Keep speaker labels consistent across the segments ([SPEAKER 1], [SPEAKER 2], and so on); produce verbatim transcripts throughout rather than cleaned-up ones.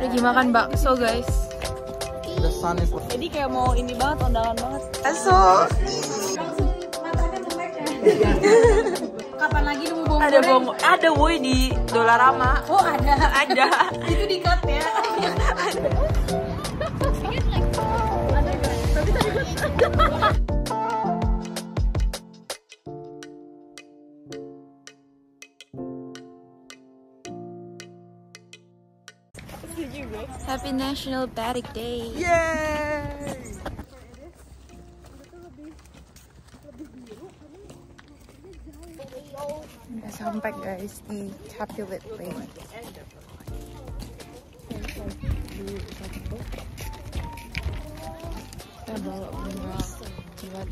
[SPEAKER 1] Lagi makan bakso guys.
[SPEAKER 2] Jadi kayak mau ini banget, undangan banget.
[SPEAKER 1] Bakso.
[SPEAKER 2] Kapan lagi nunggu bawang
[SPEAKER 1] Ada
[SPEAKER 2] goreng?
[SPEAKER 1] bawang, ada woi di Dollarama.
[SPEAKER 2] Oh ada.
[SPEAKER 1] Ada.
[SPEAKER 2] Itu di cut ya.
[SPEAKER 1] Happy National Batik Day.
[SPEAKER 2] Yeay.
[SPEAKER 1] Udah sampai guys di Capulet Lane. Kita bawa bunga buat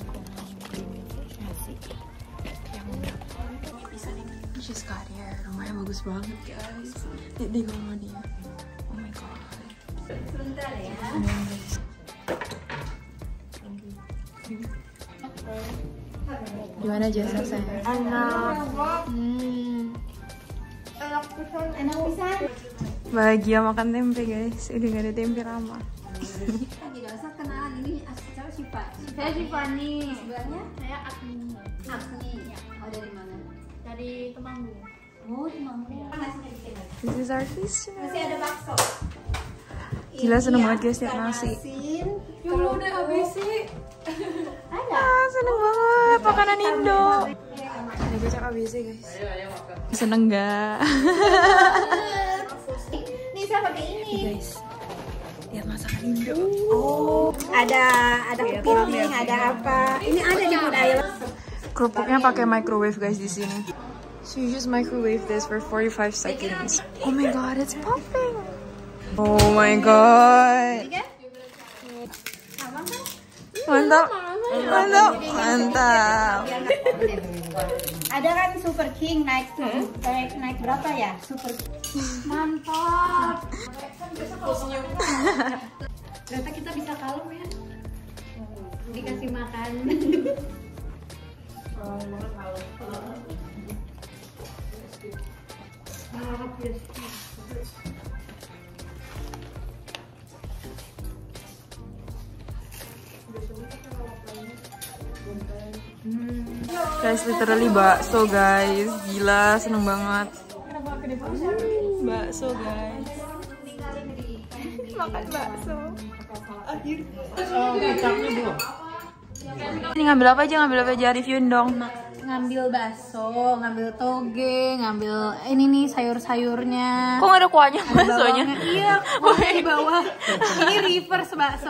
[SPEAKER 1] nasi yang just got here. Rumahnya bagus banget guys. Lihat deh rumah dia. Oh my god.
[SPEAKER 2] Sebentar ya.
[SPEAKER 1] Gimana jasa saya?
[SPEAKER 2] Enak.
[SPEAKER 1] Hmm.
[SPEAKER 2] Enak pisan. Enak pisan.
[SPEAKER 1] Bahagia makan tempe guys. Udah gak ada tempe Rama.
[SPEAKER 3] Lagi dosa kenalan ini asal Siva. Saya Siva nih. Sebelahnya saya Agni. Agni. Ya. Oh dari mana? Dari Temanggung. Oh Temanggung. Nasinya dikit lagi.
[SPEAKER 1] This is our feast.
[SPEAKER 3] Masih ada bakso.
[SPEAKER 1] Gila seneng banget guys liat nasi.
[SPEAKER 2] Yuk udah habis sih.
[SPEAKER 3] Ada.
[SPEAKER 1] Ah, seneng banget makanan Indo. Ada kocak A B C guys. Seneng gak?
[SPEAKER 3] Nih saya pakai ini.
[SPEAKER 1] Guys, lihat masakan Indo.
[SPEAKER 3] Oh. Ada ada kepiting, ada apa? Ini ada di budaya.
[SPEAKER 1] Kerupuknya pakai microwave guys di sini. So you just microwave this for forty-five seconds. Oh my god, it's popping. Oh my god. Mantap. Mantap. Mantap.
[SPEAKER 3] Ada kan Super King naik tuh. Naik naik berapa ya? Super mantap. Ternyata kita bisa kalem ya. Dikasih makan.
[SPEAKER 1] Guys, literally bakso guys. Gila, seneng banget. Bakso guys. Makan bakso. Ini ngambil apa aja, ngambil apa aja, reviewin dong.
[SPEAKER 3] Ngambil bakso, ngambil toge, ngambil ini nih sayur-sayurnya.
[SPEAKER 1] Kok gak ada kuahnya
[SPEAKER 3] Ada
[SPEAKER 1] baksonya?
[SPEAKER 3] bawangnya. Iya, kuahnya di bawah. Ini reverse bakso.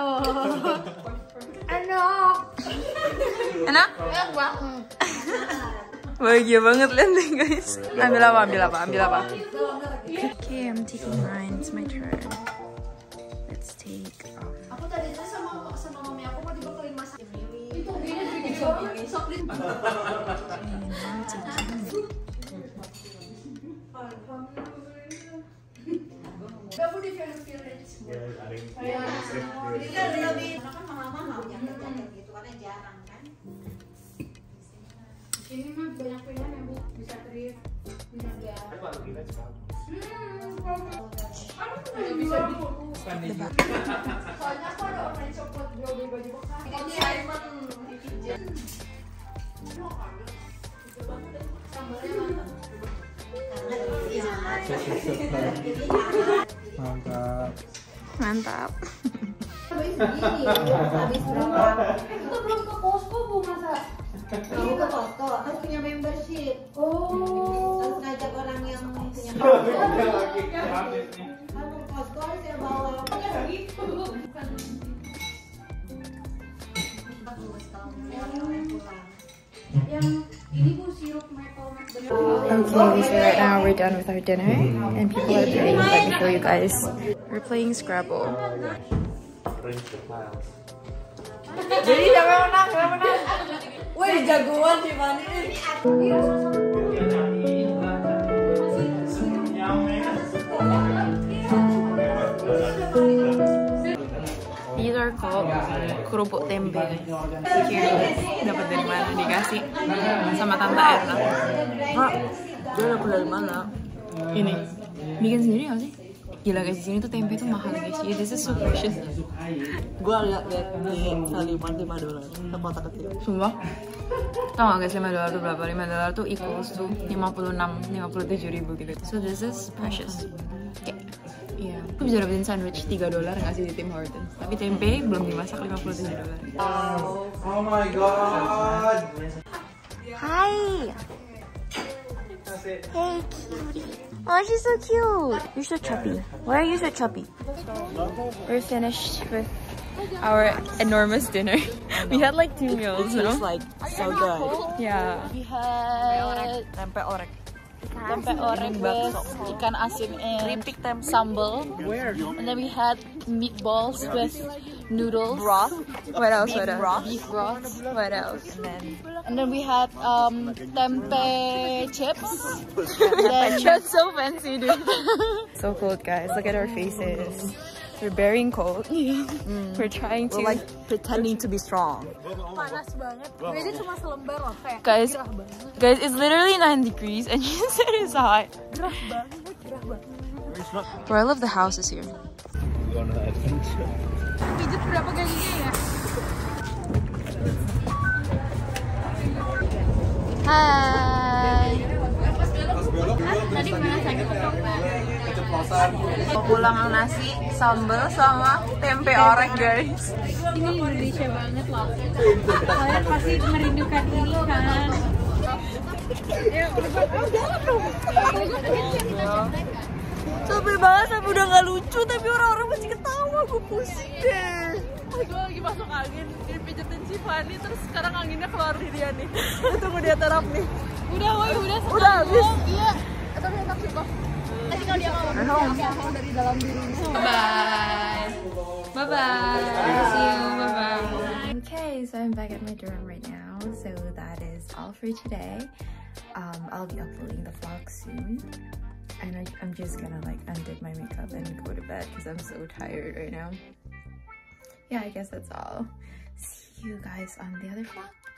[SPEAKER 3] Enak.
[SPEAKER 1] Enak?
[SPEAKER 3] Enak banget.
[SPEAKER 1] Bahagia banget lihat deh guys. Ambil apa? Ambil apa? Ambil apa? Okay, I'm taking mine. It's my turn. Let's take. Um...
[SPEAKER 3] Aku tadi tuh sama sama mami aku mau dibekelin masak. Itu gini jadi sok di. Kamu di village. Ya, ada lebih. Kan mahal-mahal jaket-jaket gitu karena jarang kan. Ini mah banyak pilihan ya Bu, bisa trip, bisa gak. Hmm, bisa soalnya aku ada online shop buat jual beli baju bekas. Ini diamond, kitchen.
[SPEAKER 4] Mantap.
[SPEAKER 1] Mantap.
[SPEAKER 3] Habis segini, habis berapa? Kita belum ke Costco Bu masa? Kamu ke Costco harus punya membership. Oh. Harus ngajak orang yang punya membership. Kalau ke Costco harus ya bawa. Gitu. Bukan. Yang ini Bu sirup maple bener.
[SPEAKER 1] Okay, so right now we're done with our dinner and people are playing. Let me show you guys. We're playing Scrabble.
[SPEAKER 2] Jadi siapa yang menang? Siapa yang menang? Wih, jagoan sih Fani.
[SPEAKER 1] These are called kerupuk tempe. Here, dapat dari mana? Dikasih sama Tante Erna. Mak, dia dapat dari mana? Ini bikin sendiri nggak sih? Gila guys, di sini tuh tempe tuh mahal guys. Yeah, this is so precious.
[SPEAKER 2] Gua lihat-lihat di kalimat lima dolar. Tempat kecil.
[SPEAKER 1] Sumpah. Tau gak guys, lima dolar tuh berapa? lima dolar tuh equals to lima puluh enam, lima puluh tujuh ribu gitu. So this is precious. Kayak, iya. Aku bisa dapetin sandwich tiga dolar nggak sih di Tim Hortons? Tapi tempe belum dimasak lima puluh tujuh dolar.
[SPEAKER 4] Oh my god.
[SPEAKER 1] Hi. Hey, cutie. Oh, she's so cute. You're so chubby. Why are you so chubby? We're finished with our enormous dinner. We had like two meals, no?
[SPEAKER 2] It's like so good.
[SPEAKER 1] Yeah.
[SPEAKER 5] We had
[SPEAKER 2] Tempe orek.
[SPEAKER 5] tempe orek with ikan asin and sambal. And then we had meatballs with noodles.
[SPEAKER 2] Broth.
[SPEAKER 1] What else? What else?
[SPEAKER 2] Broth.
[SPEAKER 5] Beef broth.
[SPEAKER 1] What else?
[SPEAKER 5] And then we had um, tempe chips. And then
[SPEAKER 1] That's so fancy, dude. So cold, guys. Look at our faces. We're bearing cold. Mm. We're trying to
[SPEAKER 2] We're like pretending to be strong.
[SPEAKER 5] panas banget. Ini cuma selembar loh kayak
[SPEAKER 1] guys,
[SPEAKER 5] gerah banget.
[SPEAKER 1] guys, it's literally nine degrees and you said it's hot.
[SPEAKER 5] Gerah banget, gerah banget.
[SPEAKER 1] Bro, I love the houses here.
[SPEAKER 5] Pijet berapa gajinya ya?
[SPEAKER 1] Hai.
[SPEAKER 5] Tadi mana sakit
[SPEAKER 1] Pulang nasi, sambal sama tempe orek, guys.
[SPEAKER 5] Ini Indonesia banget loh. Kalian pasti merindukan ini kan.
[SPEAKER 1] Capek banget, sampai udah gak lucu, tapi orang-orang masih ketawa. Gue pusing deh.
[SPEAKER 5] Gue lagi masuk angin, dipijetin si Fanny, terus sekarang anginnya keluar di dia nih. Tunggu dia terap nih. Udah, woy, udah.
[SPEAKER 1] Udah habis.
[SPEAKER 5] Iya. Tapi enak sih, Bang. Nanti kalau dia mau, dia mau dari dalam dirinya.
[SPEAKER 1] Bye. Bye bye. See you. Bye bye. Okay, so I'm back at my dorm right now. So that is all for today. Um, I'll be uploading the vlog soon. And I, I'm just gonna like undid my makeup and go to bed because I'm so tired right now. Yeah, I guess that's all. See you guys on the other vlog.